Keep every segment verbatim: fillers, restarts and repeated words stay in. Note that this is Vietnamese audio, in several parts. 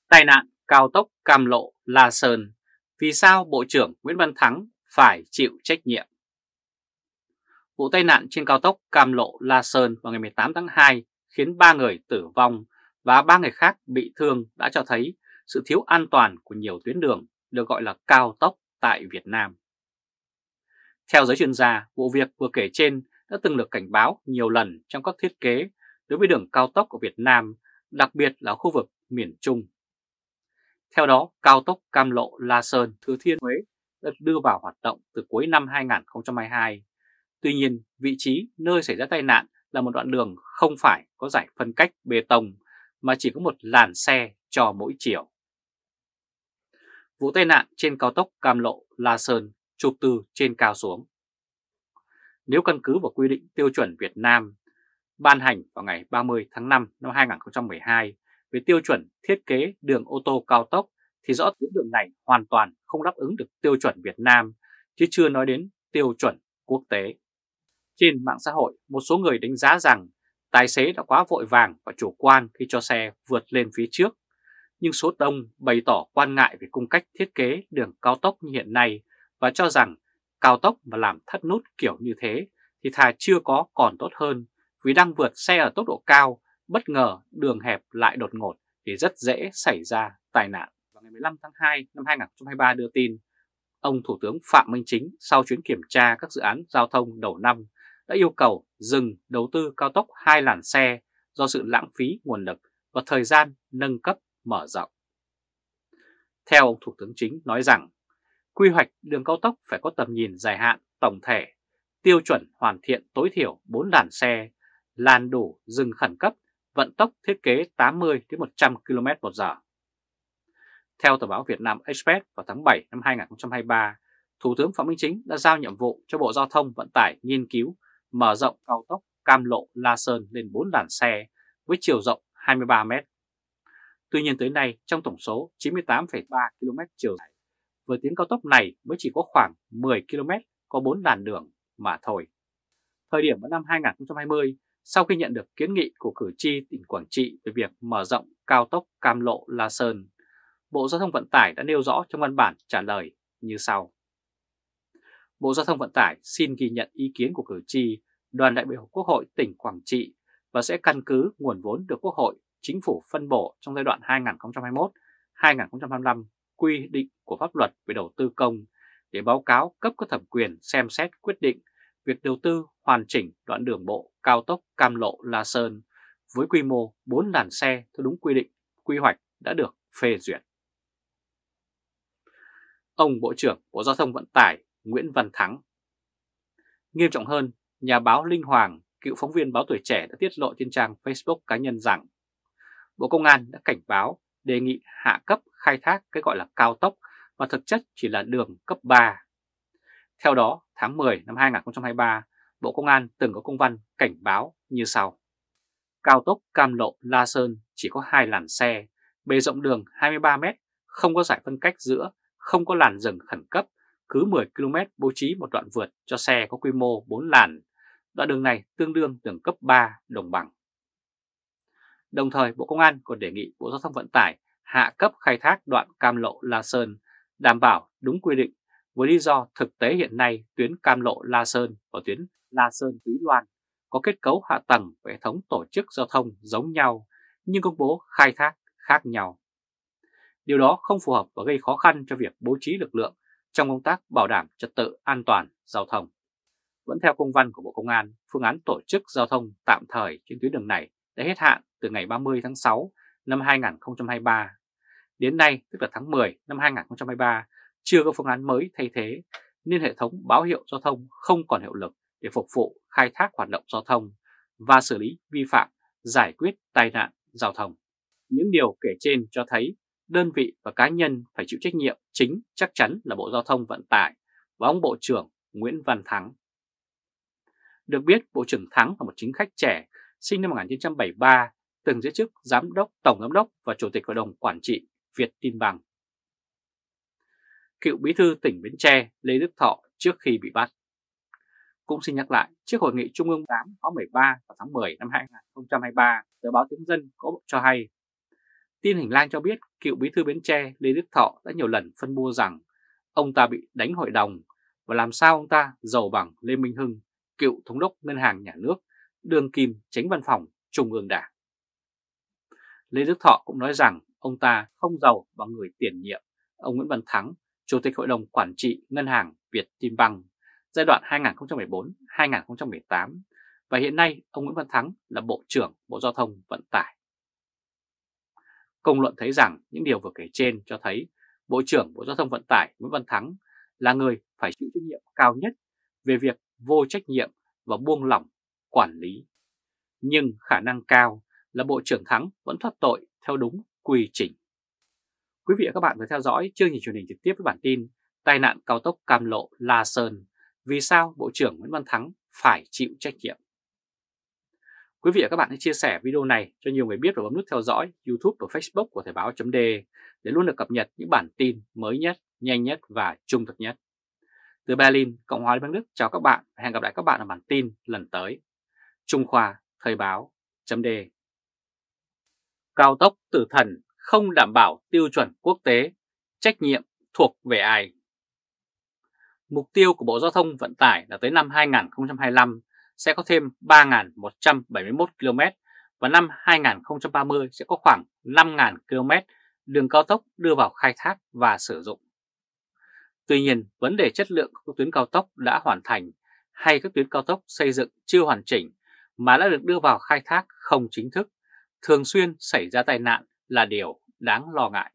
Tai nạn cao tốc Cam Lộ - La Sơn, vì sao Bộ trưởng Nguyễn Văn Thắng phải chịu trách nhiệm? Vụ tai nạn trên cao tốc Cam Lộ - La Sơn vào ngày mười tám tháng hai khiến ba người tử vong và ba người khác bị thương đã cho thấy sự thiếu an toàn của nhiều tuyến đường được gọi là cao tốc tại Việt Nam. Theo giới chuyên gia, vụ việc vừa kể trên đã từng được cảnh báo nhiều lần trong các thiết kế đối với đường cao tốc của Việt Nam, đặc biệt là khu vực miền Trung. Theo đó, cao tốc Cam Lộ - La Sơn - Thừa Thiên Huế đã đưa vào hoạt động từ cuối năm hai nghìn không trăm hai mươi hai. Tuy nhiên, vị trí nơi xảy ra tai nạn là một đoạn đường không phải có dải phân cách bê tông mà chỉ có một làn xe cho mỗi chiều. Vụ tai nạn trên cao tốc Cam Lộ - La Sơn chụp từ trên cao xuống. Nếu căn cứ vào quy định tiêu chuẩn Việt Nam ban hành vào ngày ba mươi tháng năm năm hai nghìn không trăm mười hai về tiêu chuẩn thiết kế đường ô tô cao tốc thì rõ tuyến đường này hoàn toàn không đáp ứng được tiêu chuẩn Việt Nam, chứ chưa nói đến tiêu chuẩn quốc tế. Trên mạng xã hội, một số người đánh giá rằng tài xế đã quá vội vàng và chủ quan khi cho xe vượt lên phía trước, nhưng số đông bày tỏ quan ngại về cung cách thiết kế đường cao tốc như hiện nay và cho rằng cao tốc mà làm thắt nút kiểu như thế thì thà chưa có còn tốt hơn, vì đang vượt xe ở tốc độ cao, bất ngờ đường hẹp lại đột ngột thì rất dễ xảy ra tai nạn. Vào ngày mười lăm tháng hai năm hai nghìn không trăm hai mươi ba đưa tin, ông Thủ tướng Phạm Minh Chính sau chuyến kiểm tra các dự án giao thông đầu năm đã yêu cầu dừng đầu tư cao tốc hai làn xe do sự lãng phí nguồn lực và thời gian nâng cấp mở rộng. Theo ông Thủ tướng Chính nói rằng, quy hoạch đường cao tốc phải có tầm nhìn dài hạn tổng thể, tiêu chuẩn hoàn thiện tối thiểu bốn làn xe, làn đủ dừng khẩn cấp, vận tốc thiết kế tám mươi đến một trăm ki lô mét trên giờ. Theo tờ báo Việt Nam Express vào tháng bảy năm hai nghìn không trăm hai mươi ba, Thủ tướng Phạm Minh Chính đã giao nhiệm vụ cho Bộ Giao thông Vận tải nghiên cứu mở rộng cao tốc Cam Lộ - La Sơn lên bốn làn xe với chiều rộng hai mươi ba mét. Tuy nhiên tới nay, trong tổng số chín mươi tám phẩy ba ki lô mét chiều dài, với tuyến cao tốc này mới chỉ có khoảng mười ki lô mét có bốn làn đường mà thôi. Thời điểm vào năm hai nghìn không trăm hai mươi, sau khi nhận được kiến nghị của cử tri tỉnh Quảng Trị về việc mở rộng cao tốc Cam Lộ - La Sơn, Bộ Giao thông Vận tải đã nêu rõ trong văn bản trả lời như sau. Bộ Giao thông Vận tải xin ghi nhận ý kiến của cử tri, đoàn đại biểu Quốc hội tỉnh Quảng Trị và sẽ căn cứ nguồn vốn được Quốc hội, Chính phủ phân bổ trong giai đoạn hai nghìn không trăm hai mươi mốt đến hai nghìn không trăm hai mươi lăm, quy định của pháp luật về đầu tư công để báo cáo cấp có thẩm quyền xem xét quyết định việc đầu tư hoàn chỉnh đoạn đường bộ cao tốc Cam Lộ - La Sơn với quy mô bốn làn xe theo đúng quy định quy hoạch đã được phê duyệt. Ông Bộ trưởng Bộ Giao thông Vận tải Nguyễn Văn Thắng. Nghiêm trọng hơn, nhà báo Linh Hoàng, cựu phóng viên báo Tuổi Trẻ đã tiết lộ trên trang Facebook cá nhân rằng Bộ Công an đã cảnh báo đề nghị hạ cấp khai thác cái gọi là cao tốc mà thực chất chỉ là đường cấp ba. Theo đó, tháng mười năm hai nghìn không trăm hai mươi ba, Bộ Công an từng có công văn cảnh báo như sau. Cao tốc Cam Lộ - La Sơn chỉ có hai làn xe, bề rộng đường hai mươi ba mét, không có dải phân cách giữa, không có làn dừng khẩn cấp, cứ mười ki lô mét bố trí một đoạn vượt cho xe có quy mô bốn làn. Đoạn đường này tương đương đường cấp ba đồng bằng. Đồng thời, Bộ Công an còn đề nghị Bộ Giao thông Vận tải hạ cấp khai thác đoạn Cam Lộ - La Sơn đảm bảo đúng quy định, với lý do thực tế hiện nay tuyến Cam Lộ - La Sơn và tuyến La Sơn - Túy Loan có kết cấu hạ tầng và hệ thống tổ chức giao thông giống nhau nhưng công bố khai thác khác nhau. Điều đó không phù hợp và gây khó khăn cho việc bố trí lực lượng trong công tác bảo đảm trật tự an toàn giao thông. Vẫn theo công văn của Bộ Công an, phương án tổ chức giao thông tạm thời trên tuyến đường này đã hết hạn từ ngày ba mươi tháng sáu năm hai nghìn không trăm hai mươi ba. Đến nay, tức là tháng mười năm hai nghìn không trăm hai mươi ba, chưa có phương án mới thay thế, nên hệ thống báo hiệu giao thông không còn hiệu lực để phục vụ khai thác hoạt động giao thông và xử lý vi phạm, giải quyết tai nạn giao thông. Những điều kể trên cho thấy đơn vị và cá nhân phải chịu trách nhiệm chính chắc chắn là Bộ Giao thông Vận tải và ông Bộ trưởng Nguyễn Văn Thắng. Được biết, Bộ trưởng Thắng là một chính khách trẻ, sinh năm một nghìn chín trăm bảy mươi ba, từng giữ chức Giám đốc, Tổng Giám đốc và Chủ tịch Hội đồng Quản trị Vietinbank. Cựu Bí thư tỉnh Bến Tre Lê Đức Thọ trước khi bị bắt. Cũng xin nhắc lại, trước Hội nghị Trung ương tám khóa mười ba vào tháng mười năm hai nghìn không trăm hai mươi ba, tờ báo Tiếng Dân có cho hay Tin Hình Lang cho biết cựu bí thư Bến Tre Lê Đức Thọ đã nhiều lần phân bua rằng ông ta bị đánh hội đồng và làm sao ông ta giàu bằng Lê Minh Hưng, cựu thống đốc Ngân hàng Nhà nước, đương kim chánh văn phòng Trung ương Đảng. Lê Đức Thọ cũng nói rằng ông ta không giàu bằng người tiền nhiệm, ông Nguyễn Văn Thắng, Chủ tịch Hội đồng Quản trị Ngân hàng Vietinbank giai đoạn hai nghìn không trăm mười bốn đến hai nghìn không trăm mười tám và hiện nay ông Nguyễn Văn Thắng là Bộ trưởng Bộ Giao thông Vận tải. Công luận thấy rằng những điều vừa kể trên cho thấy Bộ trưởng Bộ Giao thông Vận tải Nguyễn Văn Thắng là người phải chịu trách nhiệm cao nhất về việc vô trách nhiệm và buông lỏng quản lý. Nhưng khả năng cao là Bộ trưởng Thắng vẫn thoát tội theo đúng quy trình. Quý vị và các bạn vừa theo dõi chương trình truyền hình trực tiếp với bản tin tai nạn cao tốc Cam Lộ - La Sơn, vì sao Bộ trưởng Nguyễn Văn Thắng phải chịu trách nhiệm. Quý vị và các bạn hãy chia sẻ video này cho nhiều người biết và bấm nút theo dõi YouTube và Facebook của Thời báo chấm de để luôn được cập nhật những bản tin mới nhất, nhanh nhất và trung thực nhất. Từ Berlin, Cộng hòa Liên bang Đức chào các bạn và hẹn gặp lại các bạn ở bản tin lần tới. Trung Khoa, Thời báo chấm de. Cao tốc Tử Thần không đảm bảo tiêu chuẩn quốc tế, trách nhiệm thuộc về ai? Mục tiêu của Bộ Giao thông Vận tải là tới năm hai nghìn không trăm hai mươi lăm sẽ có thêm ba nghìn một trăm bảy mươi mốt ki lô mét và năm hai nghìn không trăm ba mươi sẽ có khoảng năm nghìn ki lô mét đường cao tốc đưa vào khai thác và sử dụng. Tuy nhiên, vấn đề chất lượng của các tuyến cao tốc đã hoàn thành hay các tuyến cao tốc xây dựng chưa hoàn chỉnh mà đã được đưa vào khai thác không chính thức, thường xuyên xảy ra tai nạn là điều đáng lo ngại.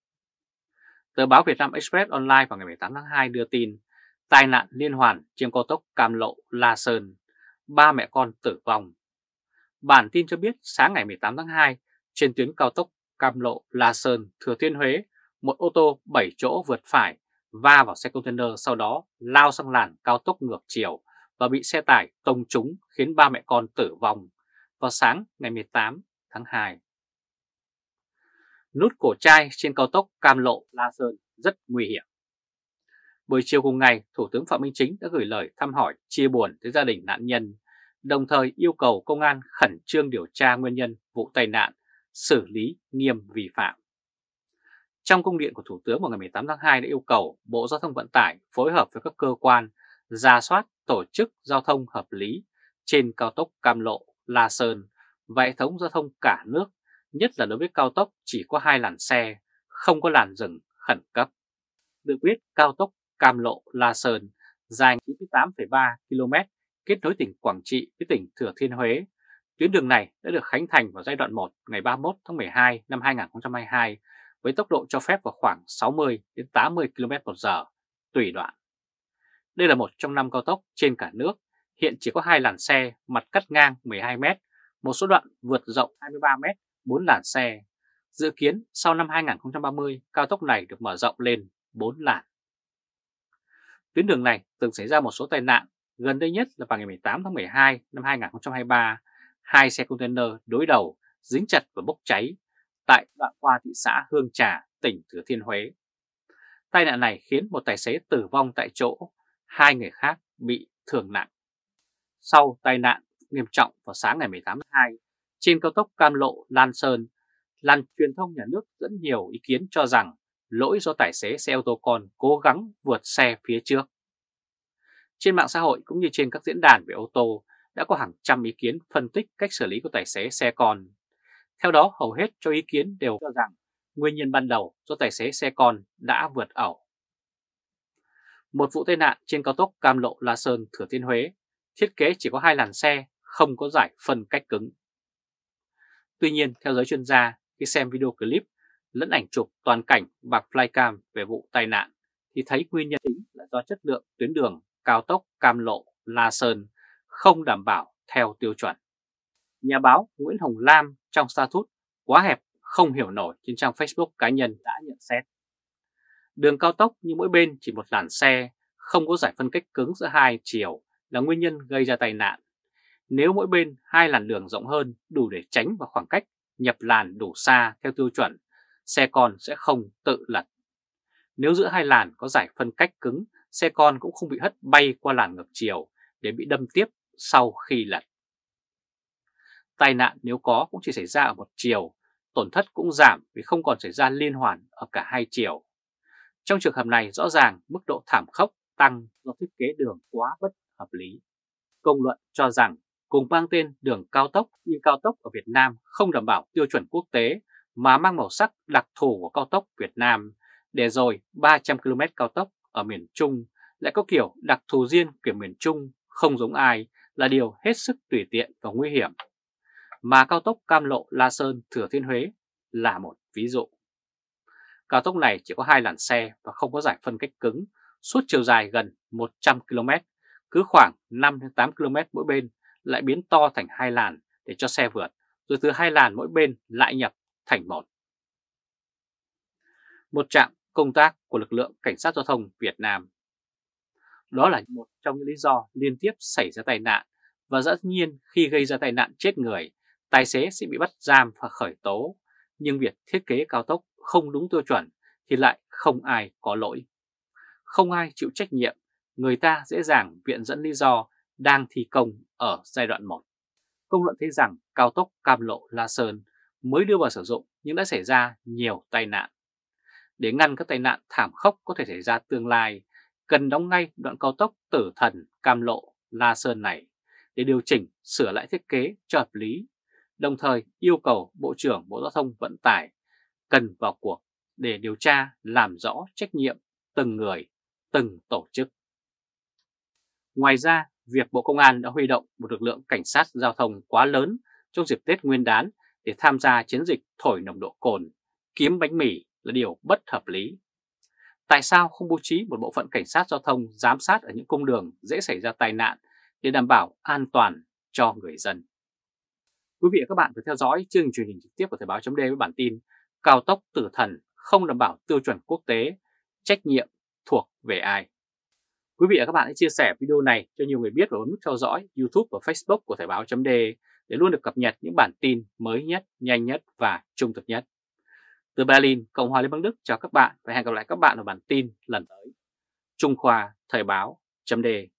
Tờ báo Việt Nam Express Online vào ngày mười tám tháng hai đưa tin tai nạn liên hoàn trên cao tốc Cam Lộ - La Sơn, ba mẹ con tử vong. Bản tin cho biết sáng ngày mười tám tháng hai, trên tuyến cao tốc Cam Lộ - La Sơn, Thừa Thiên Huế, một ô tô bảy chỗ vượt phải va vào xe container, sau đó lao sang làn cao tốc ngược chiều và bị xe tải tông trúng khiến ba mẹ con tử vong vào sáng ngày mười tám tháng hai. Nút cổ chai trên cao tốc Cam Lộ - La Sơn rất nguy hiểm. Buổi chiều cùng ngày, Thủ tướng Phạm Minh Chính đã gửi lời thăm hỏi chia buồn tới gia đình nạn nhân, đồng thời yêu cầu công an khẩn trương điều tra nguyên nhân vụ tai nạn, xử lý nghiêm vi phạm. Trong công điện của Thủ tướng vào ngày mười tám tháng hai đã yêu cầu Bộ Giao thông Vận tải phối hợp với các cơ quan rà soát tổ chức giao thông hợp lý trên cao tốc Cam Lộ - La Sơn và hệ thống giao thông cả nước, nhất là đối với cao tốc chỉ có hai làn xe, không có làn dừng khẩn cấp. Được biết, cao tốc Cam Lộ - La Sơn dài chín mươi tám phẩy ba ki lô mét kết nối tỉnh Quảng Trị với tỉnh Thừa Thiên Huế. Tuyến đường này đã được khánh thành vào giai đoạn một ngày ba mươi mốt tháng mười hai năm hai nghìn không trăm hai mươi hai với tốc độ cho phép vào khoảng sáu mươi đến tám mươi ki lô mét một giờ tùy đoạn. Đây là một trong năm cao tốc trên cả nước, hiện chỉ có hai làn xe, mặt cắt ngang mười hai mét, một số đoạn vượt rộng hai mươi ba mét, bốn làn xe. Dự kiến sau năm hai nghìn không trăm ba mươi, cao tốc này được mở rộng lên bốn làn. Tuyến đường này từng xảy ra một số tai nạn, gần đây nhất là vào ngày mười tám tháng mười hai năm hai nghìn không trăm hai mươi ba, hai xe container đối đầu dính chặt và bốc cháy tại đoạn qua thị xã Hương Trà, tỉnh Thừa Thiên Huế. Tai nạn này khiến một tài xế tử vong tại chỗ, hai người khác bị thương nặng. Sau tai nạn nghiêm trọng vào sáng ngày mười tám tháng hai, trên cao tốc Cam Lộ - La Sơn, làn truyền thông nhà nước dẫn nhiều ý kiến cho rằng lỗi do tài xế xe ô tô con cố gắng vượt xe phía trước. Trên mạng xã hội cũng như trên các diễn đàn về ô tô đã có hàng trăm ý kiến phân tích cách xử lý của tài xế xe con. Theo đó, hầu hết cho ý kiến đều cho rằng nguyên nhân ban đầu do tài xế xe con đã vượt ẩu. Một vụ tai nạn trên cao tốc Cam Lộ - La Sơn, Thừa Thiên Huế, thiết kế chỉ có hai làn xe, không có giải phân cách cứng. Tuy nhiên, theo giới chuyên gia, khi xem video clip lẫn ảnh chụp toàn cảnh và flycam về vụ tai nạn thì thấy nguyên nhân chính là do chất lượng tuyến đường cao tốc Cam Lộ - La Sơn không đảm bảo theo tiêu chuẩn. Nhà báo Nguyễn Hồng Lam trong status quá hẹp không hiểu nổi trên trang Facebook cá nhân đã nhận xét. Đường cao tốc như mỗi bên chỉ một làn xe, không có giải phân cách cứng giữa hai chiều là nguyên nhân gây ra tai nạn. Nếu mỗi bên hai làn đường rộng hơn đủ để tránh và khoảng cách nhập làn đủ xa theo tiêu chuẩn, xe con sẽ không tự lật. Nếu giữa hai làn có giải phân cách cứng, xe con cũng không bị hất bay qua làn ngược chiều để bị đâm tiếp sau khi lật. Tai nạn nếu có cũng chỉ xảy ra ở một chiều, tổn thất cũng giảm vì không còn xảy ra liên hoàn ở cả hai chiều. Trong trường hợp này rõ ràng mức độ thảm khốc tăng do thiết kế đường quá bất hợp lý. Công luận cho rằng cùng mang tên đường cao tốc nhưng cao tốc ở Việt Nam không đảm bảo tiêu chuẩn quốc tế mà mang màu sắc đặc thù của cao tốc Việt Nam, để rồi ba trăm ki lô mét cao tốc ở miền Trung lại có kiểu đặc thù riêng của miền Trung không giống ai là điều hết sức tùy tiện và nguy hiểm. Mà cao tốc Cam Lộ - La Sơn - Thừa Thiên Huế là một ví dụ. Cao tốc này chỉ có hai làn xe và không có giải phân cách cứng, suốt chiều dài gần một trăm ki lô mét, cứ khoảng năm đến tám ki lô mét mỗi bên lại biến to thành hai làn để cho xe vượt, rồi từ hai làn mỗi bên lại nhập thành một. Một trạm công tác của lực lượng cảnh sát giao thông Việt Nam. Đó là một trong những lý do liên tiếp xảy ra tai nạn, và dĩ nhiên khi gây ra tai nạn chết người, tài xế sẽ bị bắt giam và khởi tố, nhưng việc thiết kế cao tốc không đúng tiêu chuẩn thì lại không ai có lỗi. Không ai chịu trách nhiệm, người ta dễ dàng viện dẫn lý do đang thi công ở giai đoạn một. Công luận thấy rằng cao tốc Cam Lộ - La Sơn mới đưa vào sử dụng nhưng đã xảy ra nhiều tai nạn. Để ngăn các tai nạn thảm khốc có thể xảy ra tương lai, cần đóng ngay đoạn cao tốc tử thần Cam Lộ - La Sơn này để điều chỉnh sửa lại thiết kế cho hợp lý, đồng thời yêu cầu Bộ trưởng Bộ Giao thông Vận tải cần vào cuộc để điều tra làm rõ trách nhiệm từng người, từng tổ chức. Ngoài ra, việc Bộ Công an đã huy động một lực lượng cảnh sát giao thông quá lớn trong dịp Tết Nguyên đán để tham gia chiến dịch thổi nồng độ cồn, kiếm bánh mì là điều bất hợp lý. Tại sao không bố trí một bộ phận cảnh sát giao thông giám sát ở những cung đường dễ xảy ra tai nạn để đảm bảo an toàn cho người dân? Quý vị và các bạn vừa theo dõi chương trình truyền hình trực tiếp của Thời báo chấm D với bản tin Cao tốc tử thần không đảm bảo tiêu chuẩn quốc tế, trách nhiệm thuộc về ai? Quý vị và các bạn hãy chia sẻ video này cho nhiều người biết và bấm nút theo dõi YouTube và Facebook của Thời báo chấm D để luôn được cập nhật những bản tin mới nhất, nhanh nhất và trung thực nhất. Từ Berlin, Cộng hòa Liên bang Đức chào các bạn và hẹn gặp lại các bạn ở bản tin lần tới. Trung Khoa Thời báo chấm D